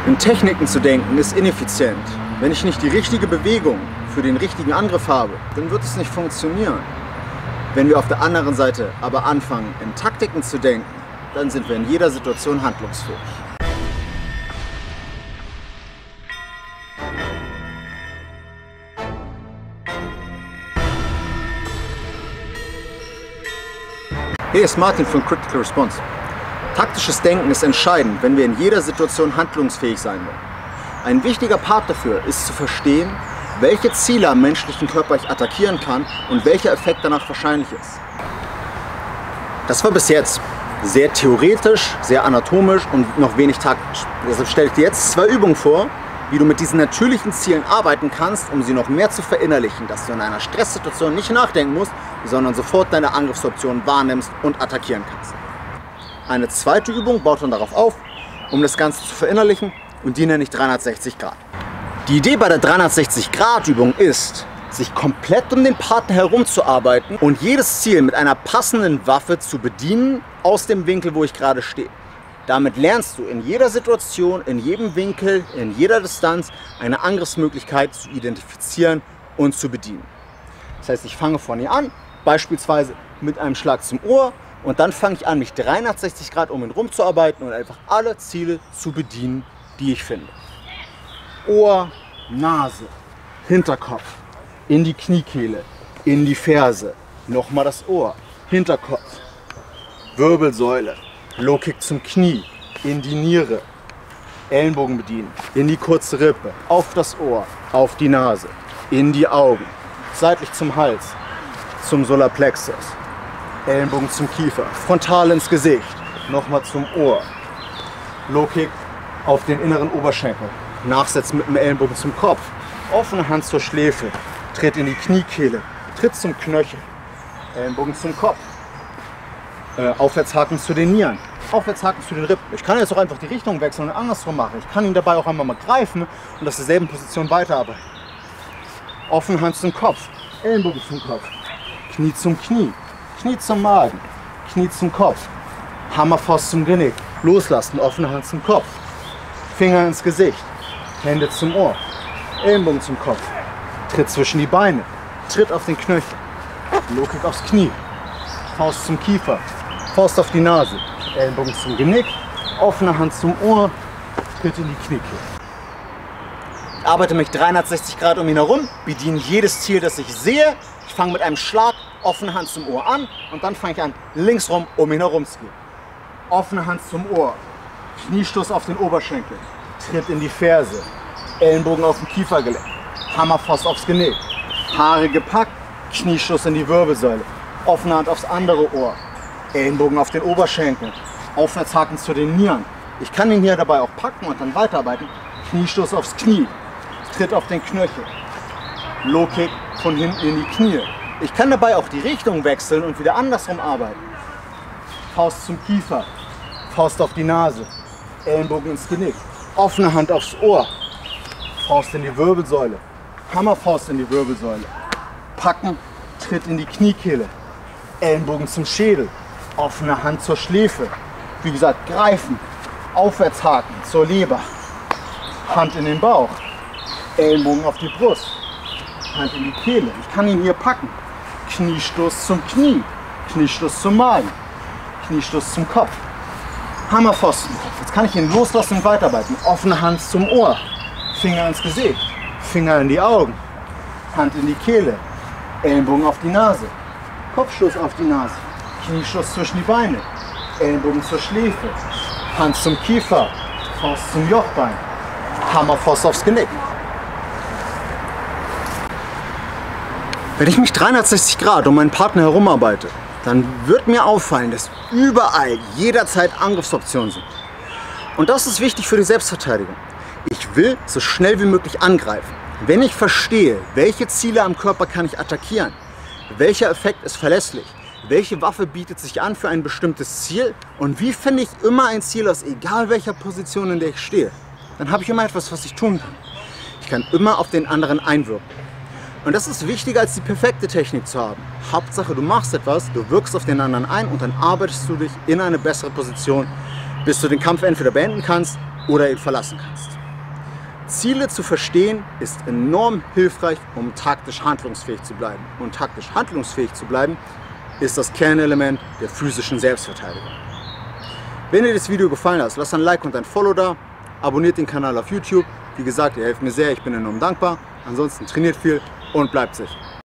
In Techniken zu denken ist ineffizient. Wenn ich nicht die richtige Bewegung für den richtigen Angriff habe, dann wird es nicht funktionieren. Wenn wir auf der anderen Seite aber anfangen, in Taktiken zu denken, dann sind wir in jeder Situation handlungsfähig. Hier ist Martin von Critical Response. Taktisches Denken ist entscheidend, wenn wir in jeder Situation handlungsfähig sein wollen. Ein wichtiger Part dafür ist zu verstehen, welche Ziele am menschlichen Körper ich attackieren kann und welcher Effekt danach wahrscheinlich ist. Das war bis jetzt sehr theoretisch, sehr anatomisch und noch wenig taktisch. Deshalb stelle ich dir jetzt 2 Übungen vor, wie du mit diesen natürlichen Zielen arbeiten kannst, um sie noch mehr zu verinnerlichen, dass du in einer Stresssituation nicht nachdenken musst, sondern sofort deine Angriffsoptionen wahrnimmst und attackieren kannst. Eine zweite Übung baut dann darauf auf, um das Ganze zu verinnerlichen, und die nenne ich 360 Grad. Die Idee bei der 360-Grad-Übung ist, sich komplett um den Partner herumzuarbeiten und jedes Ziel mit einer passenden Waffe zu bedienen aus dem Winkel, wo ich gerade stehe. Damit lernst du in jeder Situation, in jedem Winkel, in jeder Distanz eine Angriffsmöglichkeit zu identifizieren und zu bedienen. Das heißt, ich fange von hier an, beispielsweise mit einem Schlag zum Ohr, und dann fange ich an, mich 360 Grad um ihn herum zu arbeiten und einfach alle Ziele zu bedienen, die ich finde. Ohr, Nase, Hinterkopf, in die Kniekehle, in die Ferse, nochmal das Ohr, Hinterkopf, Wirbelsäule, Low-Kick zum Knie, in die Niere, Ellenbogen bedienen, in die kurze Rippe, auf das Ohr, auf die Nase, in die Augen, seitlich zum Hals, zum Solarplexus, Ellenbogen zum Kiefer, frontal ins Gesicht, nochmal zum Ohr, Low-Kick auf den inneren Oberschenkel, nachsetzen mit dem Ellenbogen zum Kopf, offene Hand zur Schläfe, Tritt in die Kniekehle, Tritt zum Knöchel, Ellenbogen zum Kopf, Aufwärtshaken zu den Nieren, Aufwärtshaken zu den Rippen. Ich kann jetzt auch einfach die Richtung wechseln und andersrum machen. Ich kann ihn dabei auch einmal mal greifen und aus derselben Position weiterarbeiten. Offene Hand zum Kopf, Ellenbogen zum Kopf, Knie zum Knie, Knie zum Magen, Knie zum Kopf, Hammerfaust zum Genick, loslassen, offene Hand zum Kopf, Finger ins Gesicht, Hände zum Ohr, Ellenbogen zum Kopf, Tritt zwischen die Beine, Tritt auf den Knöchel, Low-Kick aufs Knie, Faust zum Kiefer, Faust auf die Nase, Ellenbogen zum Genick, offene Hand zum Ohr, Tritt in die Kniekehle. Ich arbeite mich 360 Grad um ihn herum, bediene jedes Ziel, das ich sehe. Ich fange mit einem Schlag, offene Hand zum Ohr an und dann fange ich an, links rum um ihn herum zu gehen. Offene Hand zum Ohr, Kniestoß auf den Oberschenkel, Tritt in die Ferse, Ellenbogen auf den Kiefergelenk, Hammerfaust aufs Genick, Haare gepackt, Kniestoß in die Wirbelsäule, offene Hand aufs andere Ohr, Ellenbogen auf den Oberschenkel, Aufwärtshaken zu den Nieren. Ich kann ihn hier dabei auch packen und dann weiterarbeiten. Kniestoß aufs Knie, Tritt auf den Knöchel, Low-Kick von hinten in die Knie. Ich kann dabei auch die Richtung wechseln und wieder andersrum arbeiten. Faust zum Kiefer, Faust auf die Nase, Ellenbogen ins Genick, offene Hand aufs Ohr, Faust in die Wirbelsäule, Hammerfaust in die Wirbelsäule, packen, Tritt in die Kniekehle, Ellenbogen zum Schädel, offene Hand zur Schläfe, wie gesagt greifen, Aufwärtshaken zur Leber, Hand in den Bauch, Ellenbogen auf die Brust, Hand in die Kehle. Ich kann ihn hier packen, Kniestoß zum Knie, Kniestoß zum Magen, Kniestoß zum Kopf, Hammerfaust zum Kopf. Jetzt kann ich ihn loslassen und weiterarbeiten. Offene Hand zum Ohr, Finger ins Gesicht, Finger in die Augen, Hand in die Kehle, Ellenbogen auf die Nase, Kopfstoß auf die Nase, Kniestoß zwischen die Beine, Ellenbogen zur Schläfe, Hand zum Kiefer, Faust zum Jochbein, Hammerfaust aufs Genick. Wenn ich mich 360 Grad um meinen Partner herum arbeite, dann wird mir auffallen, dass überall jederzeit Angriffsoptionen sind. Und das ist wichtig für die Selbstverteidigung. Ich will so schnell wie möglich angreifen. Wenn ich verstehe, welche Ziele am Körper kann ich attackieren, welcher Effekt ist verlässlich, welche Waffe bietet sich an für ein bestimmtes Ziel und wie finde ich immer ein Ziel aus egal welcher Position, in der ich stehe, dann habe ich immer etwas, was ich tun kann. Ich kann immer auf den anderen einwirken. Und das ist wichtiger als die perfekte Technik zu haben. Hauptsache du machst etwas, du wirkst auf den anderen ein und dann arbeitest du dich in eine bessere Position, bis du den Kampf entweder beenden kannst oder ihn verlassen kannst. Ziele zu verstehen ist enorm hilfreich, um taktisch handlungsfähig zu bleiben. Und taktisch handlungsfähig zu bleiben ist das Kernelement der physischen Selbstverteidigung. Wenn dir das Video gefallen hat, lass ein Like und ein Follow da, abonniert den Kanal auf YouTube. Wie gesagt, ihr helft mir sehr, ich bin enorm dankbar. Ansonsten trainiert viel und bleibt sicher.